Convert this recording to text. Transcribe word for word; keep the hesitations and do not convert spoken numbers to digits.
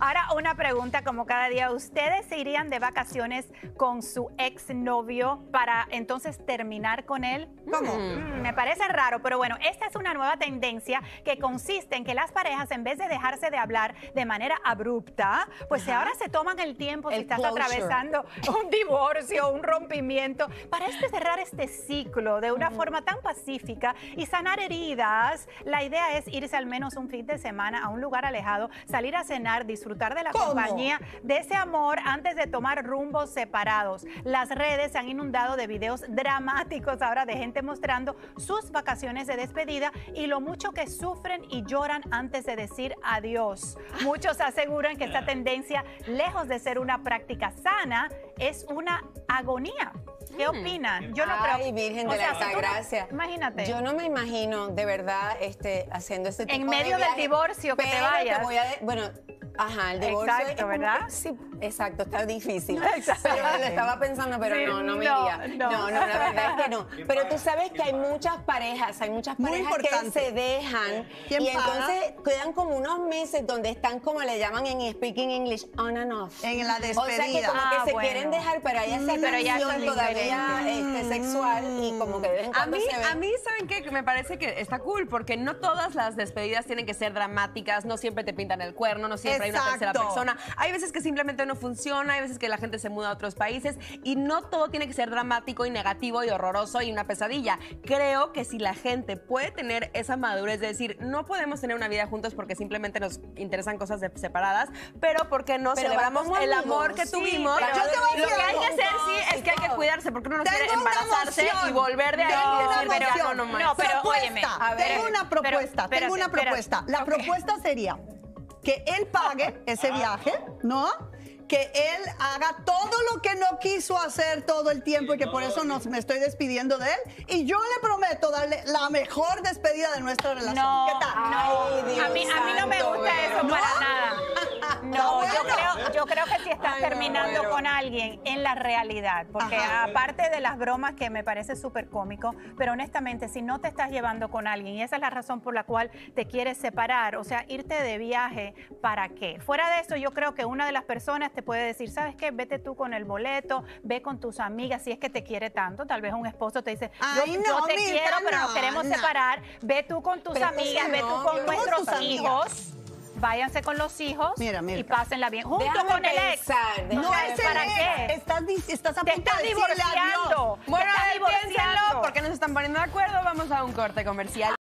Ahora una pregunta como cada día. ¿Ustedes se irían de vacaciones con su exnovio para entonces terminar con él? ¿Cómo? Mm, me parece raro, pero bueno, esta es una nueva tendencia que consiste en que las parejas, en vez de dejarse de hablar de manera abrupta, pues si ahora se toman el tiempo, El si estás closure. atravesando un divorcio, un rompimiento, para este cerrar este ciclo de una forma tan pacífica y sanar heridas, la idea es irse al menos un fin de semana a un lugar alejado, salir a cenar, disfrutar de la ¿Cómo? compañía de ese amor antes de tomar rumbos separados. Las redes se han inundado de videos dramáticos ahora de gente mostrando sus vacaciones de despedida y lo mucho que sufren y lloran antes de decir adiós. Muchos aseguran que esta tendencia, lejos de ser una práctica sana, es una agonía. ¿Qué opinan? Yo no creo. Ay, Virgen de o sea, la si tú no- Altagracia. imagínate. Yo no me imagino, de verdad, este, haciendo este tipo En de medio del viaje, divorcio, que te pero vayas. voy a de- bueno, ajá, el divorcio Exacto, es como ¿verdad? que- sí, exacto, está difícil. Exacto. Pero lo estaba pensando, pero Sí, no, no me no, iría. no. No, no, la verdad es que no. Pero tú sabes que hay muchas parejas, hay muchas Muy parejas que importante. se dejan ¿Quién y paga? entonces quedan como unos meses donde están, como le llaman en speaking English, on and off. En la O sea que despedida. como que Ah, se bueno. quieren dejar, pero hay esa Mm, pero ya tensión son todavía diferentes. este, sexual y como que de vez en A cuando mí, se ven. a mí, ¿saben qué? Me parece que está cool, porque no todas las despedidas tienen que ser dramáticas, no siempre te pintan el cuerno, no siempre hay una tercera Exacto. persona. Hay veces que simplemente no funciona, hay veces que la gente se muda a otros países y no todo tiene que ser dramático y negativo y horroroso y una pesadilla. Creo que si la gente puede tener esa madurez de decir, no podemos tener una vida juntos porque simplemente nos interesan cosas de- separadas, pero porque no Pero celebramos va como el amigos, amor que sí, tuvimos. pero yo te voy a Lo decir que hay algo. que hacer, sí, es que hay que cuidarse, porque uno no quiere Tengo una embarazarse moción. y volver de ahí Tengo y una decir, ya, moción. no, no más. No, pero propuesta. óyeme, a ver, tengo una pero- propuesta. espérate, tengo una espérate. propuesta. La Ok. propuesta sería que él pague ese viaje, ¿no? Que él haga todo lo que no quiso hacer todo el tiempo y que por eso nos, me estoy despidiendo de él. Y yo le prometo darle la mejor despedida de nuestra relación. No, ¿Qué tal? no. Ay, Dios a, mí, a mí no me santo, gusta Vero. eso ¿No? para nada. No, Está yo, bueno. creo, yo creo que si estás Ay, no, terminando Vero. con alguien en la realidad, porque Ajá. aparte de las bromas que me parece súper cómico, pero honestamente, si no te estás llevando con alguien y esa es la razón por la cual te quieres separar, o sea, irte de viaje, ¿para qué? Fuera de eso, yo creo que una de las personas te puede decir, ¿sabes qué? Vete tú con el boleto, ve con tus amigas, si es que te quiere tanto, tal vez un esposo te dice, yo, Ay, yo no, te Mirta, quiero, pero nos no, queremos no. separar, ve tú con tus Pero amigas, entonces ve tú no, con yo- nuestros tus amigas. hijos. Váyanse con los hijos Mira, mira. y pásenla bien. Junto Déjame con el ex. pensar, déjame No Para- es el ¿para ex. qué? Estás, di- estás a Te punto estás de decirle adiós. divorciando. Bueno, te estás a ver, piénsenlo, divorciando. porque no se están poniendo de acuerdo. Vamos a un corte comercial.